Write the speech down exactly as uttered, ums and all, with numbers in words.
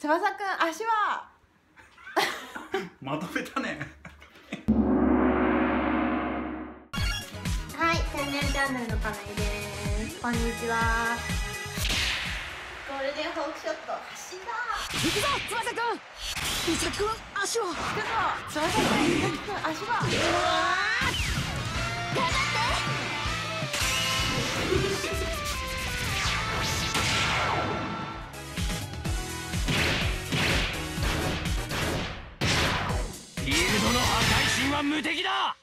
翼くん足はまとめたね。 はい、天然チャンネルの亀井です。こんにちは。ゴールデンホークショット走った。 行くぞ翼くん。美咲くん足は。 行くぞ翼くん、美咲くん足は。うわー頑張フィールドの破壊神は無敵だ。